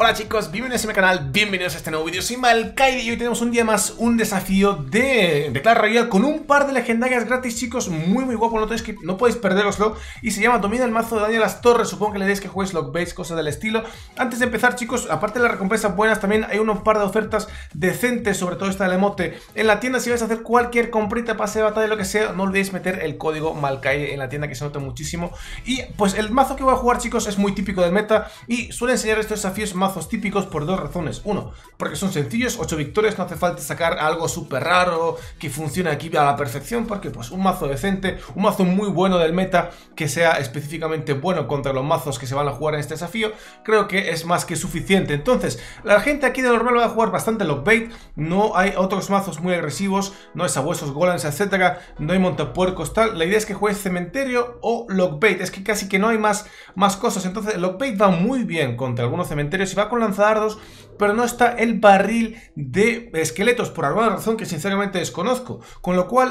Hola chicos, bienvenidos a mi canal, bienvenidos a este nuevo vídeo. Soy Malkaidi y hoy tenemos un día más un desafío de Clash Royale con un par de legendarias gratis, chicos, muy guapo, no podéis perderoslo. Y se llama Domina el mazo de daño a las torres. Supongo que le deis que jueguéis Lockbait, cosas del estilo. Antes de empezar, chicos, aparte de las recompensas buenas, también hay un par de ofertas decentes, sobre todo esta del emote en la tienda. Si vais a hacer cualquier comprita, pase de batalla, lo que sea, no olvidéis meter el código Malkaidi en la tienda, que se nota muchísimo. Y pues el mazo que voy a jugar, chicos, es muy típico del meta y suele enseñar estos desafíos mazos típicos por dos razones. Uno, porque son sencillos, 8 victorias, no hace falta sacar algo súper raro que funcione aquí a la perfección, porque pues un mazo decente, un mazo muy bueno del meta que sea específicamente bueno contra los mazos que se van a jugar en este desafío, creo que es más que suficiente. Entonces, la gente aquí de normal va a jugar bastante Lockbait, no hay otros mazos muy agresivos, no hay sabuesos, golems, etcétera, no hay montapuercos, tal. La idea es que juegues cementerio o Lockbait, es que casi que no hay más cosas. Entonces, Lockbait va muy bien contra algunos cementerios y va con lanzadardos, pero no está el barril de esqueletos por alguna razón que sinceramente desconozco, con lo cual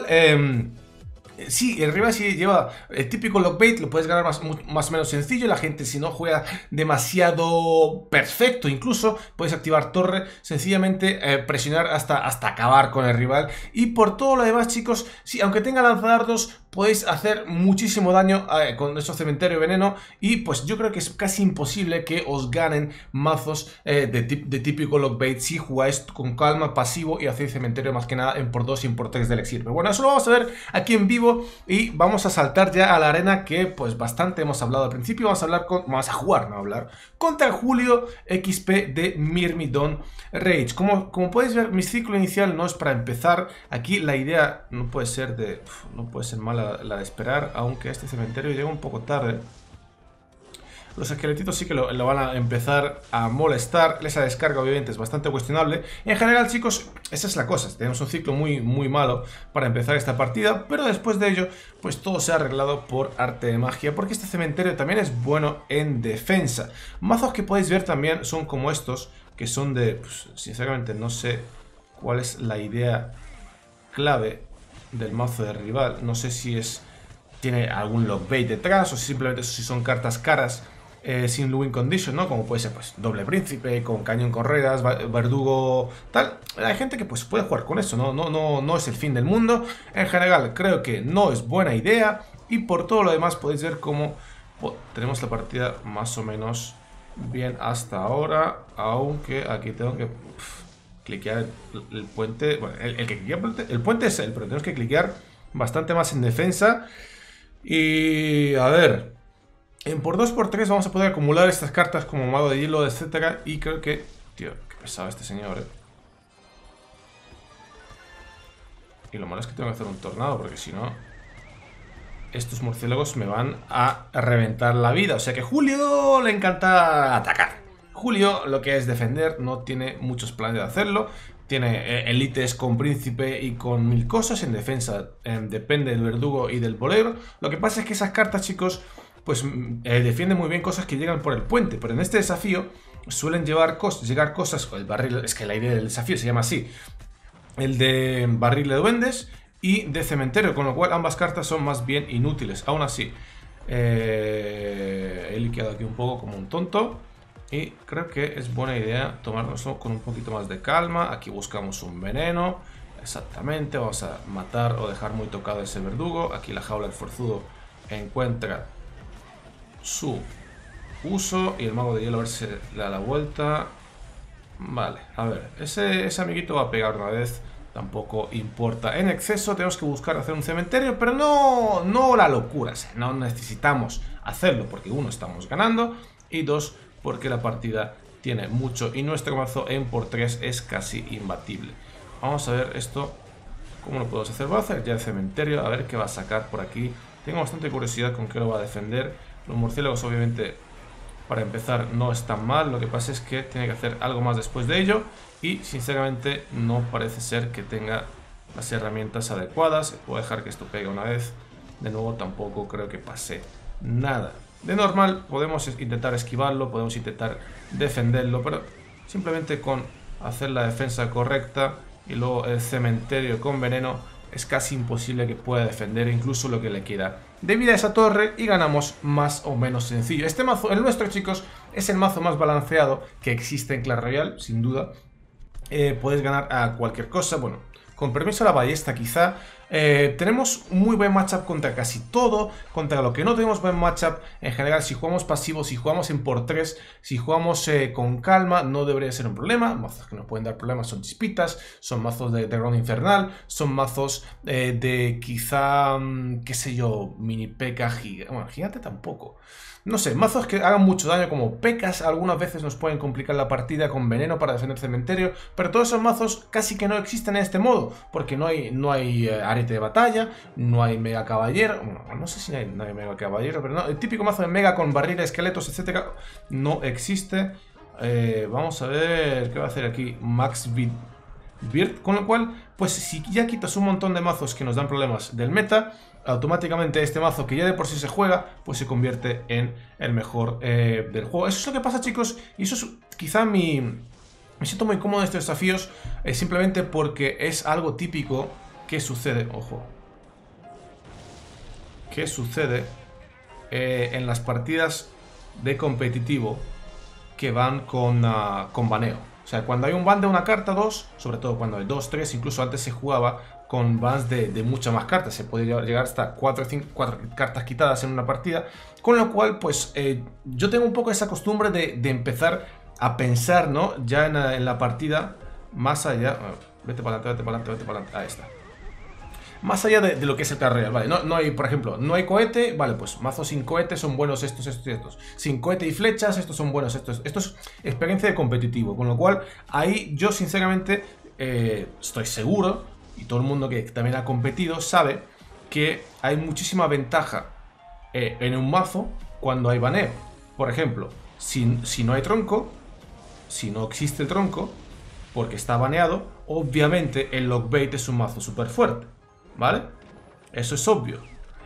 sí, el rival si lleva el típico Lockbait lo puedes ganar más o menos sencillo. La gente, si no juega demasiado perfecto, incluso puedes activar torre, sencillamente presionar hasta acabar con el rival. Y por todo lo demás, chicos, sí, aunque tenga lanzadardos, podéis hacer muchísimo daño con esos cementerio veneno. Y pues yo creo que es casi imposible que os ganen mazos de típico Lockbait si jugáis con calma, pasivo y hacéis cementerio más que nada en por 2 y en por 3 del elixir. Pero bueno, eso lo vamos a ver aquí en vivo. Y vamos a saltar ya a la arena, que pues bastante hemos hablado al principio. Vamos a jugar, no a hablar, contra el Julio XP de Myrmidon Rage. Como podéis ver, mi ciclo inicial no es para empezar. Aquí la idea no puede ser mala la de esperar, aunque este cementerio llega un poco tarde. Los esqueletitos sí que lo van a empezar a molestar. Esa descarga obviamente es bastante cuestionable. En general, chicos, esa es la cosa. Tenemos un ciclo muy malo para empezar esta partida, pero después de ello, pues todo se ha arreglado por arte de magia, porque este cementerio también es bueno en defensa. Mazos que podéis ver también son como estos, que son de... Pues, sinceramente no sé cuál es la idea clave del mazo de rival. No sé si tiene algún Lockbait detrás o si simplemente si son cartas caras sin win condition, ¿no? Como puede ser pues doble príncipe, con cañón correas, verdugo, tal. Hay gente que pues puede jugar con eso, no es el fin del mundo. En general creo que no es buena idea. Y por todo lo demás podéis ver cómo tenemos la partida más o menos bien hasta ahora. Aunque aquí tengo que cliquear el puente. Bueno, el puente es él, pero tenemos que cliquear bastante más en defensa. Y a ver, en por 2×3 vamos a poder acumular estas cartas como mago de hielo, etcétera. Y creo que... Tío, qué pesado este señor, Y lo malo es que tengo que hacer un tornado, porque si no, estos murciélagos me van a reventar la vida. O sea que Julio le encanta atacar. Julio lo que es defender no tiene muchos planes de hacerlo. Tiene élites con príncipe y con 1000 cosas. En defensa depende del verdugo y del bolero. Lo que pasa es que esas cartas, chicos, pues defienden muy bien cosas que llegan por el puente. Pero en este desafío suelen llegar cosas... El barril, es que la idea del desafío se llama así. El de barril de duendes y de cementerio, con lo cual ambas cartas son más bien inútiles. Aún así, he liqueado aquí un poco como un tonto. Y creo que es buena idea tomárnoslo con un poquito más de calma. Aquí buscamos un veneno. Exactamente, vamos a matar o dejar muy tocado ese verdugo. Aquí la jaula del forzudo encuentra su uso. Y el mago de hielo a ver si le da la vuelta. Vale, a ver, ese amiguito va a pegar una vez. Tampoco importa en exceso. Tenemos que buscar hacer un cementerio, pero no la locura. O sea, no necesitamos hacerlo porque uno, estamos ganando, y dos, porque la partida tiene mucho y nuestro mazo en por 3 es casi imbatible. Vamos a ver esto, cómo lo podemos hacer. Voy a hacer ya el cementerio, a ver qué va a sacar por aquí. Tengo bastante curiosidad con qué lo va a defender. Los murciélagos obviamente para empezar no están mal, lo que pasa es que tiene que hacer algo más después de ello. Y sinceramente no parece ser que tenga las herramientas adecuadas. Voy a dejar que esto pegue una vez. De nuevo tampoco creo que pase nada. De normal podemos intentar esquivarlo, podemos intentar defenderlo, pero simplemente con hacer la defensa correcta y luego el cementerio con veneno es casi imposible que pueda defender incluso lo que le queda de vida a esa torre y ganamos más o menos sencillo. Este mazo, el nuestro, chicos, es el mazo más balanceado que existe en Clash Royale, sin duda. Puedes ganar a cualquier cosa, bueno, con permiso a la ballesta quizá. Tenemos muy buen matchup contra casi todo. Contra lo que no tenemos buen matchup en general, si jugamos pasivo, si jugamos en por 3, si jugamos con calma, no debería ser un problema. Mazos que nos pueden dar problemas son chispitas, son mazos de ronda infernal, son mazos de quizá, qué sé yo, mini P.E.K.K.A. gigante. Bueno, gigante tampoco. No sé, mazos que hagan mucho daño como P.E.K.K.A.s algunas veces nos pueden complicar la partida con veneno para defender cementerio, pero todos esos mazos casi que no existen en este modo, porque no hay arete de batalla, no hay mega caballero, bueno, no sé si no hay mega caballero, pero no, el típico mazo de mega con barriles, esqueletos, etcétera, no existe. Vamos a ver qué va a hacer aquí Max Beard, con lo cual, pues si ya quitas un montón de mazos que nos dan problemas del meta, automáticamente este mazo que ya de por sí se juega, pues se convierte en el mejor del juego. Eso es lo que pasa, chicos, y eso es quizá me siento muy cómodo en estos desafíos, simplemente porque es algo típico que sucede, ojo, que sucede en las partidas de competitivo que van con baneo. O sea, cuando hay un ban de una carta, dos, sobre todo cuando hay 2, 3, incluso antes se jugaba con bans de muchas más cartas. Se puede llegar hasta 4 cartas quitadas en una partida. Con lo cual, pues, yo tengo un poco esa costumbre de empezar a pensar, ¿no? Ya en la partida, más allá... Vete para adelante, vete para adelante, vete para adelante. Ahí está. Más allá de lo que es el Clash Royale, ¿vale? No hay, por ejemplo, no hay cohete, vale, pues mazos sin cohete son buenos estos y estos. Sin cohete y flechas, estos son buenos estos. Esto es experiencia de competitivo, con lo cual ahí yo sinceramente estoy seguro, y todo el mundo que también ha competido sabe que hay muchísima ventaja en un mazo cuando hay baneo. Por ejemplo, si no hay tronco, si no existe el tronco, porque está baneado, obviamente el lockbait es un mazo súper fuerte, ¿vale? Eso es obvio.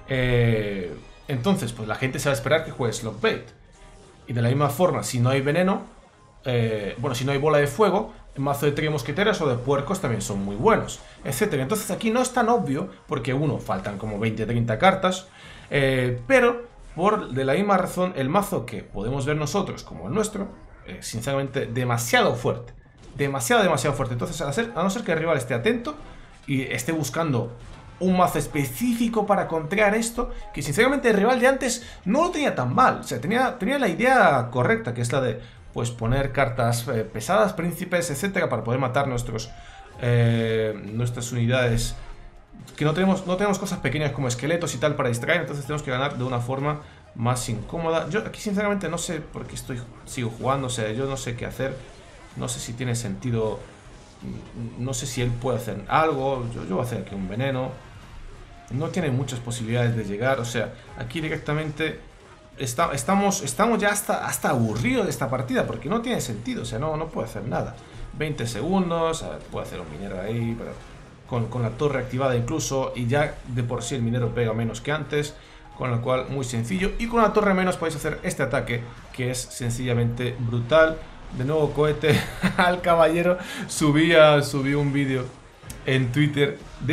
Entonces, pues la gente se va a esperar que juegues lockbait. Y de la misma forma, si no hay veneno, bueno, si no hay bola de fuego, el mazo de trimosqueteros o de puercos también son muy buenos, etcétera. Entonces aquí no es tan obvio, porque uno, faltan como 20-30 cartas, pero de la misma razón, el mazo que podemos ver nosotros como el nuestro, sinceramente, demasiado fuerte. Demasiado fuerte. Entonces, a no ser que el rival esté atento y esté buscando un mazo específico para contraer esto, que sinceramente el rival de antes no lo tenía tan mal. O sea, tenía la idea correcta, que es la de pues poner cartas pesadas, príncipes, etcétera, para poder matar nuestras unidades. Que no tenemos cosas pequeñas como esqueletos y tal para distraer, entonces tenemos que ganar de una forma más incómoda. Yo aquí sinceramente no sé por qué sigo jugando, o sea, yo no sé qué hacer. No sé si tiene sentido, no sé si él puede hacer algo. Yo voy a hacer aquí un veneno. No tiene muchas posibilidades de llegar, o sea, aquí directamente estamos ya hasta aburridos de esta partida, porque no tiene sentido, o sea, no puede hacer nada. 20 segundos, a ver, puede hacer un minero ahí, pero con la torre activada incluso, y ya de por sí el minero pega menos que antes, con lo cual muy sencillo. Y con la torre menos podéis hacer este ataque, que es sencillamente brutal. De nuevo cohete al caballero. Subí un vídeo en Twitter de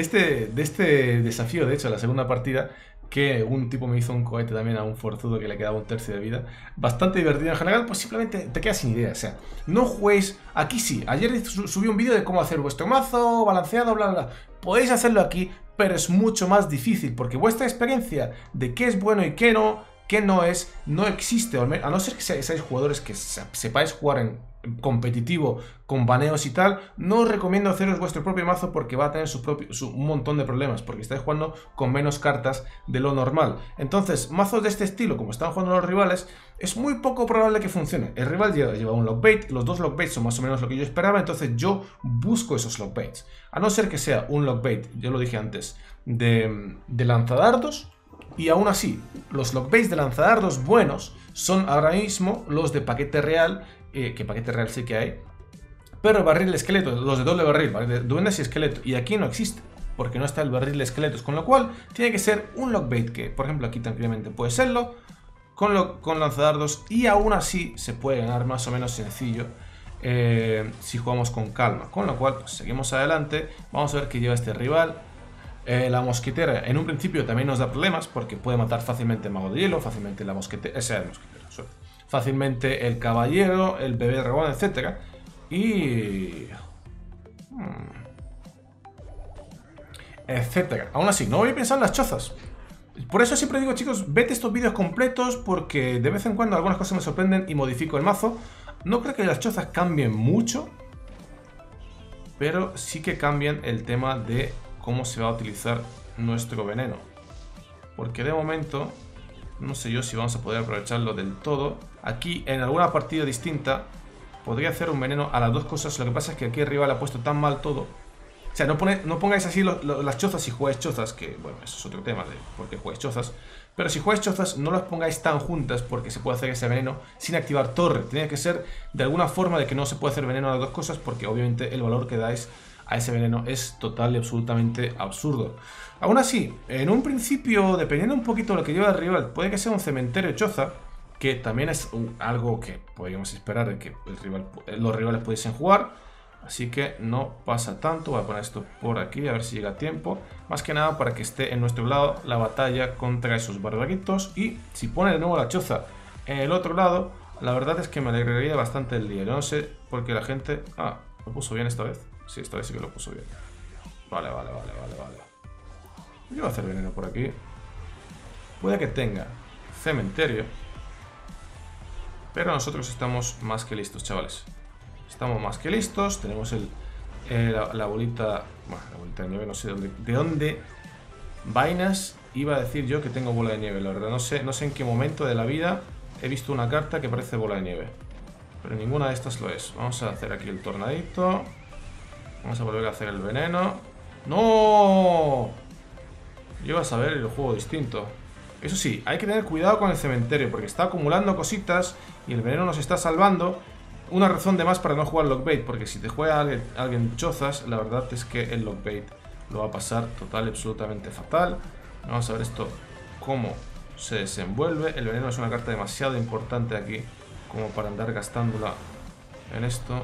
este desafío, de hecho, la segunda partida, que un tipo me hizo un cohete también a un forzudo que le quedaba un tercio de vida. Bastante divertido. En general, pues simplemente te quedas sin idea. O sea, no juguéis... Aquí sí, ayer subí un vídeo de cómo hacer vuestro mazo balanceado, bla, bla, bla. Podéis hacerlo aquí, pero es mucho más difícil, porque vuestra experiencia de qué es bueno y qué no es, no existe, a no ser que seáis jugadores que sepáis jugar en competitivo con baneos y tal. No os recomiendo haceros vuestro propio mazo, porque va a tener un montón de problemas, porque estáis jugando con menos cartas de lo normal. Entonces, mazos de este estilo, como están jugando los rivales, es muy poco probable que funcione. El rival lleva un lockbait, los dos lockbaits son más o menos lo que yo esperaba, entonces yo busco esos lockbaits. A no ser que sea un lockbait, yo lo dije antes, de lanzadardos. Y aún así, los lockbaits de lanzadardos buenos son ahora mismo los de paquete real, que paquete real sí que hay, pero el barril esqueleto, los de doble barril, ¿vale? De duendes y esqueleto, y aquí no existe, porque no está el barril de esqueletos, con lo cual tiene que ser un lockbait que, por ejemplo, aquí tranquilamente puede serlo, con lanzadardos, y aún así se puede ganar más o menos sencillo si jugamos con calma. Con lo cual, pues, seguimos adelante, vamos a ver qué lleva este rival. La mosquetera en un principio también nos da problemas porque puede matar fácilmente el mago de hielo, fácilmente la mosquetera, fácilmente el caballero, el bebé dragón, etc. Y... etcétera. Aún así, no voy a pensar en las chozas. Por eso siempre digo, chicos, vete estos vídeos completos porque de vez en cuando algunas cosas me sorprenden y modifico el mazo. No creo que las chozas cambien mucho, pero sí que cambian el tema de cómo se va a utilizar nuestro veneno. Porque de momento, no sé yo si vamos a poder aprovecharlo del todo. Aquí, en alguna partida distinta, podría hacer un veneno a las dos cosas. Lo que pasa es que aquí arriba le ha puesto tan mal todo. O sea, no pongáis así las chozas si jugáis chozas, que bueno, eso es otro tema de por qué jugáis chozas. Pero si jugáis chozas, no las pongáis tan juntas porque se puede hacer ese veneno sin activar torre. Tiene que ser de alguna forma de que no se puede hacer veneno a las dos cosas porque obviamente el valor que dais a ese veneno es total y absolutamente absurdo. Aún así, en un principio, dependiendo un poquito de lo que lleva el rival, puede que sea un cementerio choza, que también es algo que podríamos esperar de que los rivales pudiesen jugar. Así que no pasa tanto. Voy a poner esto por aquí a ver si llega a tiempo. Más que nada para que esté en nuestro lado la batalla contra esos barbaritos. Y si pone de nuevo la choza en el otro lado, la verdad es que me alegraría bastante el día. Yo no sé por qué la gente... Ah, ¿lo puso bien esta vez? Sí, esta vez sí que lo puso bien. Vale. Yo voy a hacer veneno por aquí. Puede que tenga cementerio, pero nosotros estamos más que listos, chavales. Estamos más que listos. Tenemos la bolita... Bueno, la bolita de nieve, no sé de dónde vainas iba a decir yo que tengo bola de nieve. La verdad, no sé en qué momento de la vida he visto una carta que parece bola de nieve. Pero ninguna de estas lo es. Vamos a hacer aquí el tornadito. Vamos a volver a hacer el veneno. ¡No! Yo vas a ver el juego distinto. Eso sí, hay que tener cuidado con el cementerio porque está acumulando cositas y el veneno nos está salvando. Una razón de más para no jugar Lockbait, porque si te juega alguien chozas, la verdad es que el Lockbait lo va a pasar total y absolutamente fatal. Vamos a ver esto cómo se desenvuelve. El veneno es una carta demasiado importante aquí como para andar gastándola en esto.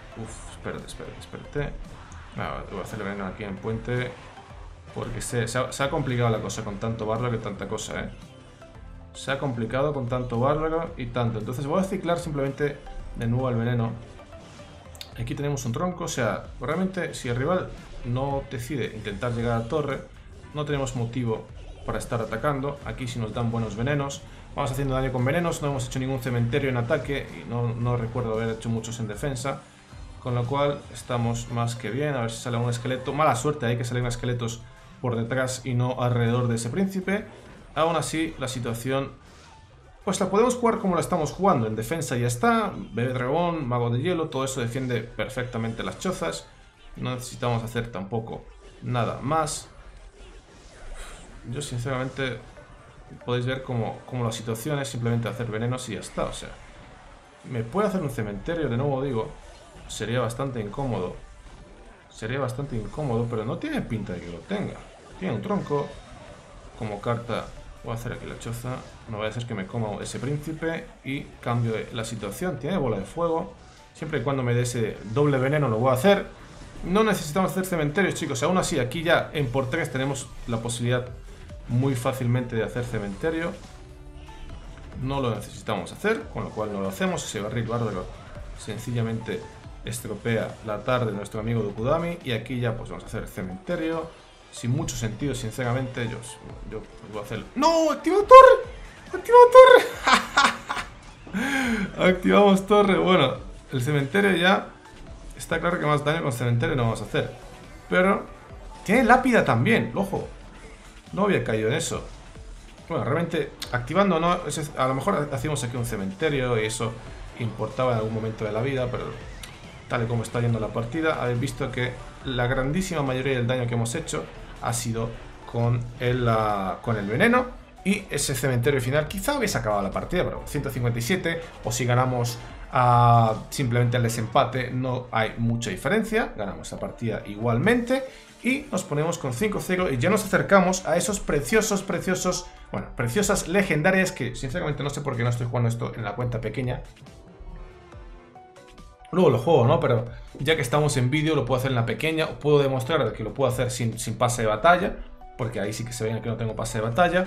Espérate. Voy a hacer el veneno aquí en puente porque se ha complicado la cosa con tanto bárbaro y tanta cosa, Se ha complicado con tanto bárbaro y tanto. Entonces voy a ciclar simplemente de nuevo el veneno. Aquí tenemos un tronco, o sea, realmente si el rival no decide intentar llegar a torre, no tenemos motivo para estar atacando. Aquí sí nos dan buenos venenos. Vamos haciendo daño con venenos, no hemos hecho ningún cementerio en ataque y no recuerdo haber hecho muchos en defensa. Con lo cual estamos más que bien. A ver si sale un esqueleto. Mala suerte hay que salgan esqueletos por detrás y no alrededor de ese príncipe. Aún así, la situación... pues la podemos jugar como la estamos jugando. En defensa ya está. Bebé dragón, mago de hielo. Todo eso defiende perfectamente las chozas. No necesitamos hacer tampoco nada más. Yo sinceramente... podéis ver como la situación es simplemente hacer venenos y ya está. O sea, me puede hacer un cementerio, de nuevo digo. Sería bastante incómodo. Pero no tiene pinta de que lo tenga. Tiene un tronco. Como carta... voy a hacer aquí la choza. No vaya a ser que me coma ese príncipe y cambio la situación. Tiene bola de fuego. Siempre y cuando me dé ese doble veneno lo voy a hacer. No necesitamos hacer cementerios, chicos. Aún así, aquí ya en por 3 tenemos la posibilidad muy fácilmente de hacer cementerio. No lo necesitamos hacer, con lo cual no lo hacemos. Ese barril bárbaro sencillamente estropea la tarde de nuestro amigo Dokudami. Y aquí ya pues vamos a hacer cementerio. Sin mucho sentido, sinceramente, yo voy a hacer... ¡No! ¡Activado torre! ¡Activado torre! Activamos torre. Bueno, el cementerio ya... está claro que más daño con cementerio no vamos a hacer. Pero... tiene lápida también, ojo. No había caído en eso. Bueno, realmente, activando no... a lo mejor hacíamos aquí un cementerio y eso importaba en algún momento de la vida, pero... tal y como está yendo la partida, habéis visto que la grandísima mayoría del daño que hemos hecho ha sido con el veneno. Y ese cementerio final quizá hubiese acabado la partida, pero 157, o si ganamos simplemente el desempate, no hay mucha diferencia. Ganamos la partida igualmente y nos ponemos con 5-0 y ya nos acercamos a esos preciosas legendarias que sinceramente no sé por qué no estoy jugando esto en la cuenta pequeña. Luego lo juego, ¿no? Pero ya que estamos en vídeo lo puedo hacer en la pequeña, o puedo demostrar que lo puedo hacer sin pase de batalla. porque ahí sí que se ve que no tengo pase de batalla.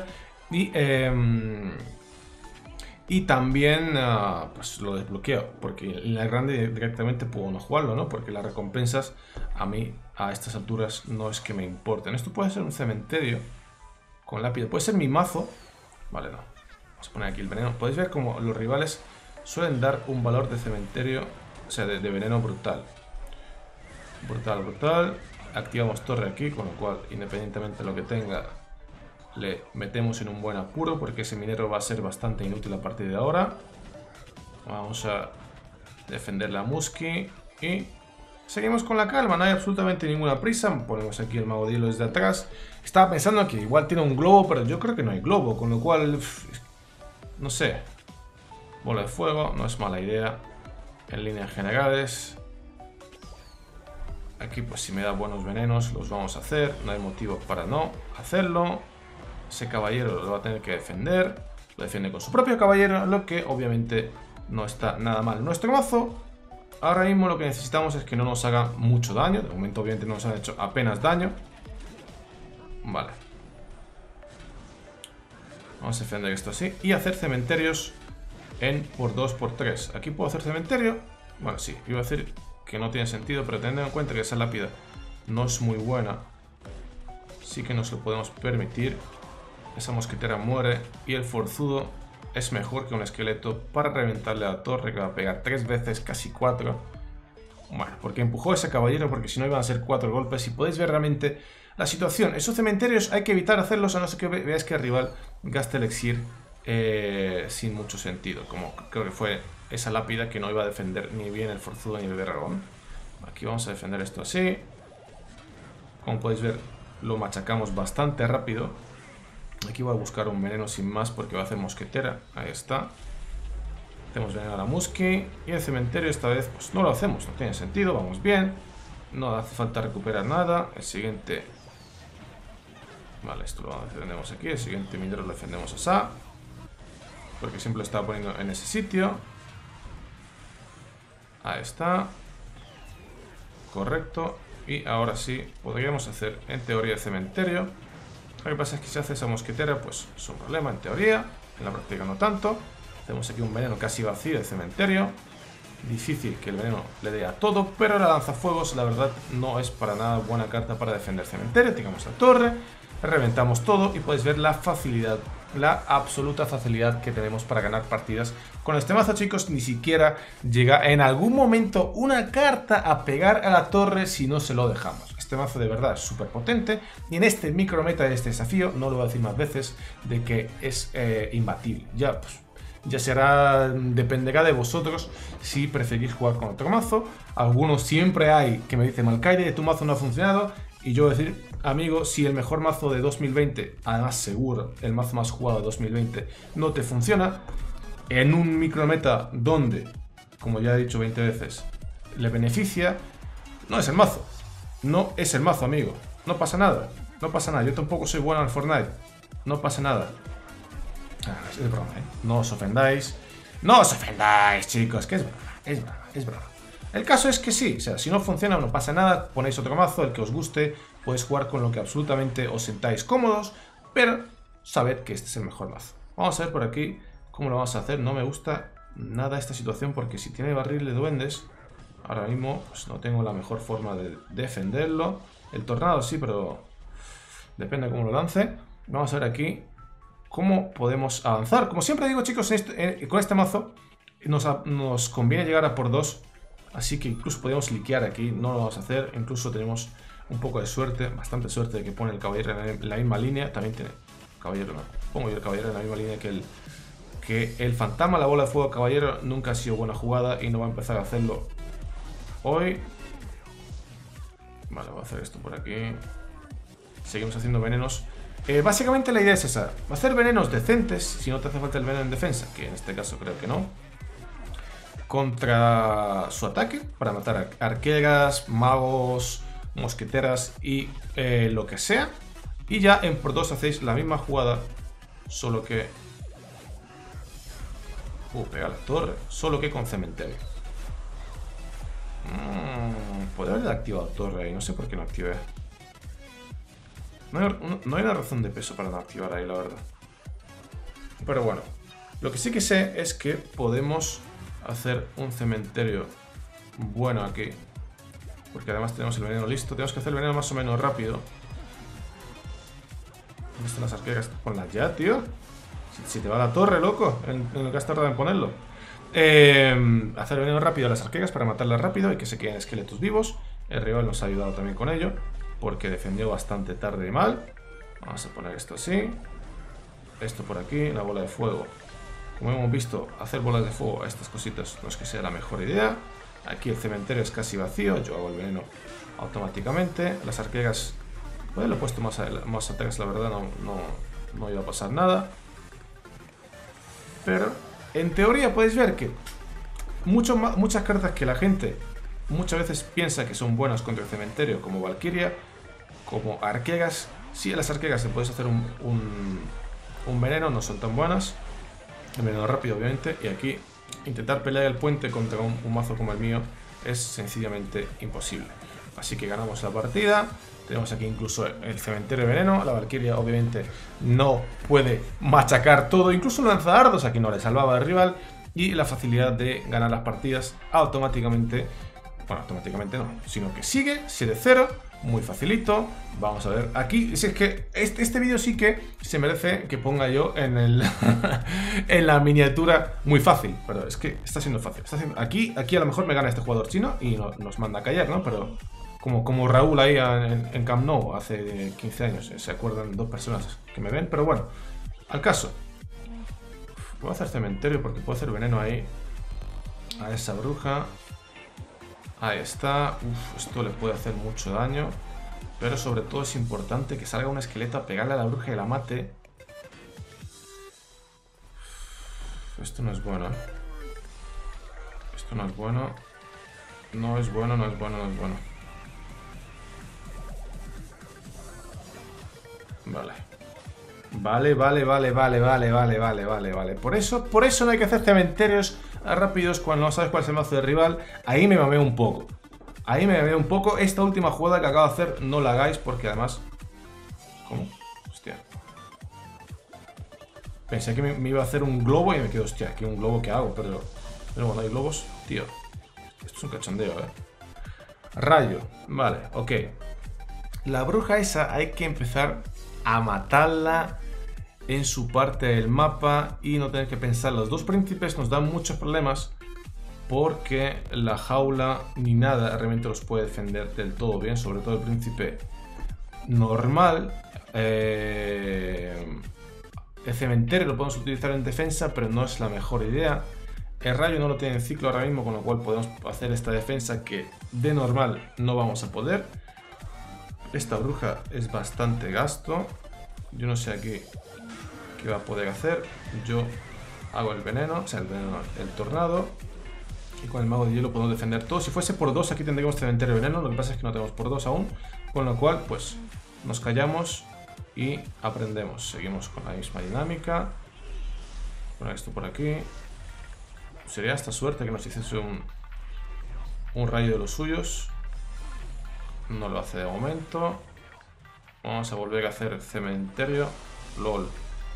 Y también pues lo desbloqueo, porque en la grande directamente puedo no jugarlo, ¿no? Porque las recompensas a mí a estas alturas no es que me importen. Esto puede ser un cementerio con lápida, puede ser mi mazo. Vale, no. Vamos a poner aquí el veneno. Podéis ver como los rivales suelen dar un valor de cementerio, o sea, de veneno brutal. Brutal. Activamos torre aquí, con lo cual, independientemente de lo que tenga, le metemos en un buen apuro, porque ese minero va a ser bastante inútil a partir de ahora. Vamos a defender la Musky y seguimos con la calma, no hay absolutamente ninguna prisa. Ponemos aquí el mago de hielo desde atrás. Estaba pensando que igual tiene un globo, pero yo creo que no hay globo, con lo cual, no sé. Bola de fuego, no es mala idea en líneas generales. Aquí pues si me da buenos venenos los vamos a hacer, no hay motivo para no hacerlo. Ese caballero lo va a tener que defender. Lo defiende con su propio caballero, lo que obviamente no está nada mal. Nuestro mazo, ahora mismo lo que necesitamos es que no nos haga mucho daño. De momento obviamente no nos han hecho apenas daño. Vale. Vamos a defender esto así. Y hacer cementerios en por 2×3. Aquí puedo hacer cementerio. Bueno, sí, iba a decir que no tiene sentido, pero teniendo en cuenta que esa lápida no es muy buena, sí que nos lo podemos permitir. Esa mosquetera muere y el forzudo es mejor que un esqueleto para reventarle a la torre, que va a pegar 3 veces, casi 4. Bueno, porque empujó ese caballero, porque si no iban a ser 4 golpes. Y podéis ver realmente la situación. Esos cementerios hay que evitar hacerlos, a no ser que veáis que el rival gaste elixir sin mucho sentido, como creo que fue esa lápida, que no iba a defender ni bien el forzudo ni el dragón. Aquí vamos a defender esto así. Como podéis ver, lo machacamos bastante rápido. Aquí voy a buscar un veneno sin más, porque va a hacer mosquetera. Ahí está. Hacemos veneno a la musky. Y el cementerio esta vez pues no lo hacemos, no tiene sentido, vamos bien. No hace falta recuperar nada. El siguiente... Vale, esto lo defendemos aquí. El siguiente minero lo defendemos así, porque siempre lo estaba poniendo en ese sitio. Ahí está. Correcto. Y ahora sí, podríamos hacer en teoría el cementerio. Lo que pasa es que si hace esa mosquetera, pues es un problema en teoría. En la práctica no tanto. Tenemos aquí un veneno casi vacío de cementerio. Difícil que el veneno le dé a todo, pero la lanzafuegos, la verdad, no es para nada buena carta para defender cementerio. Tiramos la torre, reventamos todo y podéis ver la facilidad, la absoluta facilidad que tenemos para ganar partidas con este mazo, chicos. Ni siquiera llega en algún momento una carta a pegar a la torre si no se lo dejamos. Este mazo de verdad es súper potente y en este micrometa de este desafío, no lo voy a decir más veces, de que es imbatible. Ya será, dependerá de vosotros si preferís jugar con otro mazo. Algunos siempre hay que me dicen: Malkaide, tu mazo no ha funcionado. Y yo voy a decir: amigo, si el mejor mazo de 2020, además seguro, el mazo más jugado de 2020, no te funciona, en un micrometa donde, como ya he dicho 20 veces, le beneficia, no es el mazo. No es el mazo, amigo. No pasa nada. No pasa nada. Yo tampoco soy bueno al Fortnite. No pasa nada. Es broma, ¿eh? No os ofendáis. No os ofendáis, chicos. Que es broma. Es broma. Es broma. El caso es que sí. O sea, si no funciona, no pasa nada. Ponéis otro mazo, el que os guste. Podéis jugar con lo que absolutamente os sentáis cómodos. Pero sabed que este es el mejor mazo. Vamos a ver por aquí cómo lo vamos a hacer. No me gusta nada esta situación, porque si tiene barril de duendes, ahora mismo pues no tengo la mejor forma de defenderlo. El tornado sí, pero depende de cómo lo lance. Vamos a ver aquí cómo podemos avanzar. Como siempre digo, chicos, con este mazo nos conviene llegar a por 2. Así que incluso podemos liquear aquí. No lo vamos a hacer. Incluso tenemos un poco de suerte, bastante suerte, de que pone el caballero en la misma línea. También tiene caballero, no. Pongo yo el caballero en la misma línea que el fantasma. La bola de fuego caballero nunca ha sido buena jugada y no va a empezar a hacerlo hoy. Vale, voy a hacer esto por aquí. Seguimos haciendo venenos. Básicamente la idea es esa: hacer venenos decentes, si no te hace falta el veneno en defensa, que en este caso creo que no, contra su ataque, para matar arqueras, magos, mosqueteras y lo que sea. Y ya en por 2 hacéis la misma jugada, solo que... pega la torre, solo que con cementerio. Podría haber activado torre ahí, no sé por qué no activé. No hay una razón de peso para no activar ahí, la verdad. Pero bueno, lo que sí que sé es que podemos hacer un cementerio bueno aquí. Porque además tenemos el veneno listo. Tenemos que hacer el veneno más o menos rápido. ¿Dónde están las arqueras? Ponlas ya, tío. Si te va la torre, loco, en lo que has tardado en ponerlo. Hacer veneno rápido a las arqueras para matarlas rápido y que se queden esqueletos vivos. El rival nos ha ayudado también con ello, porque defendió bastante tarde y mal. Vamos a poner esto así. Esto por aquí, la bola de fuego. Como hemos visto, hacer bolas de fuego a estas cositas no es que sea la mejor idea. Aquí el cementerio es casi vacío. Yo hago el veneno automáticamente. Las arqueras, pues lo he puesto más atrás, la verdad no iba a pasar nada. Pero en teoría podéis ver que muchas cartas que la gente muchas veces piensa que son buenas contra el cementerio, como Valkyria, como arqueras. Sí, a las arqueras se puedes hacer un veneno, no son tan buenas. El veneno rápido, obviamente. Y aquí intentar pelear el puente contra un mazo como el mío es sencillamente imposible. Así que ganamos la partida. Tenemos aquí incluso el cementerio de veneno. La Valkyria obviamente no puede machacar todo. Incluso un lanzadardos aquí no le salvaba al rival. Y la facilidad de ganar las partidas automáticamente. Bueno, automáticamente no, sino que sigue 7-0. Muy facilito. Vamos a ver aquí. Si es que este vídeo sí que se merece que ponga yo en en la miniatura muy fácil. Pero es que está siendo fácil. Aquí a lo mejor me gana este jugador chino y nos manda a callar, ¿no? Pero como Raúl ahí en Camp Nou hace 15 años. Se acuerdan 2 personas que me ven. Pero bueno, al caso. Voy a hacer cementerio porque puedo hacer veneno ahí a esa bruja. Ahí está. Esto le puede hacer mucho daño. Pero sobre todo es importante que salga un esqueleto a pegarle a la bruja y la mate. Esto no es bueno, ¿eh? Esto no es bueno. No es bueno. Vale. Por eso no hay que hacer cementerios rápidos cuando no sabes cuál es el mazo del rival. Ahí me mameo un poco. Esta última jugada que acabo de hacer no la hagáis porque además... ¿Cómo? Hostia. Pensé que me iba a hacer un globo y me quedo, hostia, aquí un globo que hago, pero bueno, hay globos, tío. Esto es un cachondeo, Rayo, vale, ok. La bruja esa hay que empezar a matarla en su parte del mapa y no tener que pensar. Los 2 príncipes nos dan muchos problemas porque la jaula ni nada realmente los puede defender del todo bien, sobre todo el príncipe normal. El cementerio lo podemos utilizar en defensa, pero no es la mejor idea. El rayo no lo tiene en ciclo ahora mismo, con lo cual podemos hacer esta defensa que de normal no vamos a poder. Esta bruja es bastante gasto. Yo no sé aquí qué va a poder hacer. Yo hago el veneno, o sea, el tornado. Y con el mago de hielo podemos defender todo. Si fuese por 2 aquí tendríamos cementerio de veneno. Lo que pasa es que no tenemos por 2 aún. Con lo cual, pues, nos callamos y aprendemos. Seguimos con la misma dinámica. Poner esto por aquí. Sería hasta suerte que nos hiciese un rayo de los suyos. No lo hace de momento. Vamos a volver a hacer cementerio. LOL.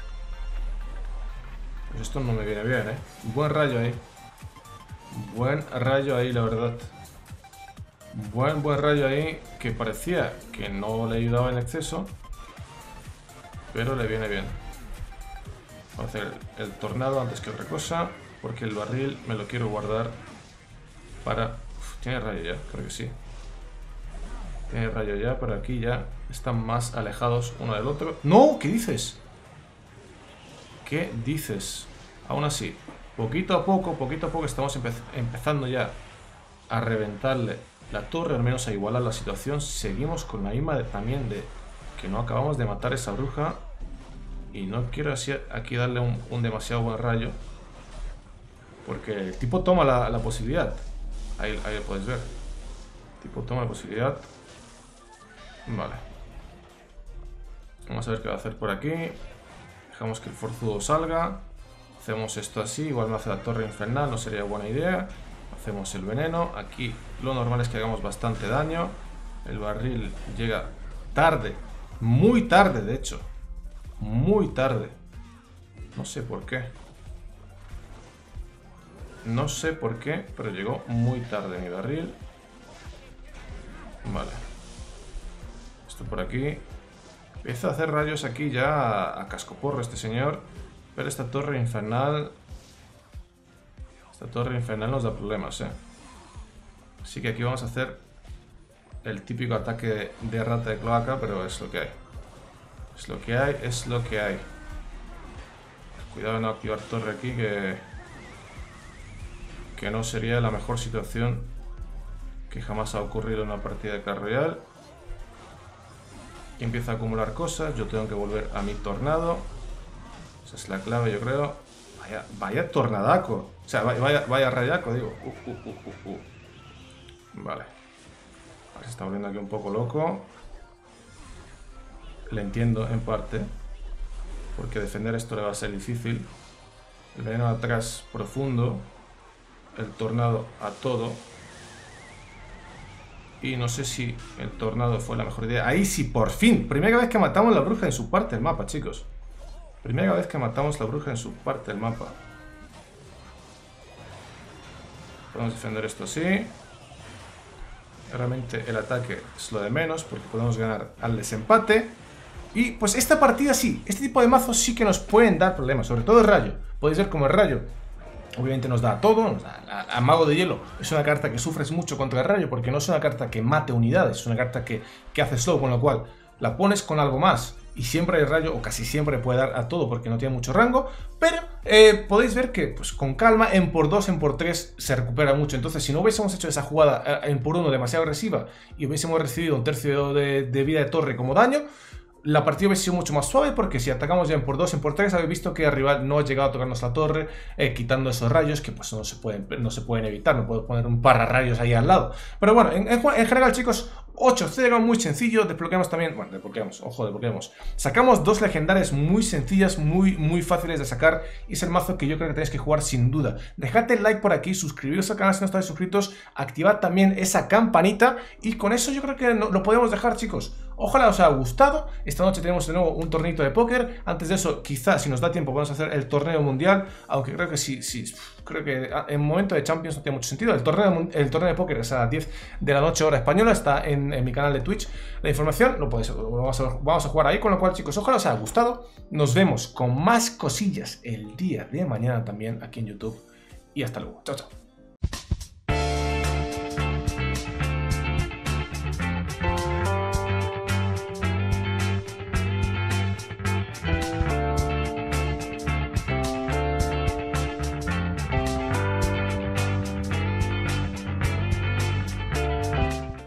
Pues esto no me viene bien, Buen rayo ahí. Buen rayo ahí, la verdad. Buen rayo ahí. Que parecía que no le ayudaba en exceso. Pero le viene bien. Vamos a hacer el tornado antes que otra cosa. Porque el barril me lo quiero guardar para... tiene rayo ya, creo que sí. Tiene rayo ya, pero aquí ya están más alejados uno del otro. ¡No! ¿Qué dices? ¿Qué dices? Aún así, poquito a poco estamos empezando ya a reventarle la torre, al menos a igualar la situación. Seguimos con la misma también de que no acabamos de matar a esa bruja. Y no quiero así aquí darle un demasiado buen rayo. Porque el tipo toma la posibilidad. Ahí lo podéis ver. El tipo toma la posibilidad. Vale. Vamos a ver qué va a hacer por aquí. Dejamos que el forzudo salga. Hacemos esto así. Igual me hace la torre infernal. No sería buena idea. Hacemos el veneno. Aquí lo normal es que hagamos bastante daño. El barril llega tarde Muy tarde, de hecho. Muy tarde. No sé por qué. No sé por qué, pero llegó muy tarde mi barril. Vale. Esto por aquí. Empieza a hacer rayos aquí ya a cascoporro este señor. Pero esta torre infernal... Esta torre infernal nos da problemas, Así que aquí vamos a hacer el típico ataque de rata de cloaca, pero es lo que hay. Es lo que hay, es lo que hay. Cuidado de no activar torre aquí, que no sería la mejor situación que jamás ha ocurrido en una partida de Clash Royale. Y empieza a acumular cosas, yo tengo que volver a mi tornado. Esa es la clave, yo creo. Vaya tornadaco. O sea, vaya rayaco, digo. Vale. Se está volviendo aquí un poco loco. Le entiendo en parte, porque defender esto le va a ser difícil. El veneno atrás profundo. El tornado a todo. Y no sé si el tornado fue la mejor idea. Ahí sí, por fin. Primera vez que matamos la bruja en su parte del mapa, chicos. Primera vez que matamos la bruja en su parte del mapa. Podemos defender esto así. Realmente el ataque es lo de menos, porque podemos ganar al desempate. Y pues esta partida sí, este tipo de mazos sí que nos pueden dar problemas, sobre todo el rayo. Podéis ver como el rayo obviamente nos da todo, nos da a Mago de Hielo. Es una carta que sufres mucho contra el rayo, porque no es una carta que mate unidades, es una carta que hace slow, con lo cual la pones con algo más. Y siempre el rayo, o casi siempre, puede dar a todo porque no tiene mucho rango. Pero podéis ver que pues, con calma, en por 2, en por 3 se recupera mucho. Entonces, si no hubiésemos hecho esa jugada en por 1 demasiado agresiva y hubiésemos recibido un tercio de vida de torre como daño, la partida hubiese sido mucho más suave, porque si atacamos ya en por 2, en por 3, habéis visto que el rival no ha llegado a tocarnos la torre, quitando esos rayos que pues no se pueden evitar. No puedo poner un pararrayos ahí al lado. Pero bueno, en general, chicos, 8-0, muy sencillo. Desbloqueamos también, bueno, desbloqueamos. Sacamos 2 legendarias muy sencillas, muy fáciles de sacar. Y es el mazo que yo creo que tenéis que jugar sin duda. Dejad el like por aquí, suscribiros al canal si no estáis suscritos, activad también esa campanita. Y con eso yo creo que lo podemos dejar, chicos. Ojalá os haya gustado. Esta noche tenemos de nuevo un torneito de póker. Antes de eso, quizás, si nos da tiempo, vamos a hacer el torneo mundial. Aunque creo que sí, creo que en momento de Champions no tiene mucho sentido. El torneo de póker es a las 10 de la noche hora española. Está en mi canal de Twitch. La información vamos a jugar ahí. Con lo cual, chicos, ojalá os haya gustado. Nos vemos con más cosillas el día de mañana también aquí en YouTube. Y hasta luego. Chao, chao.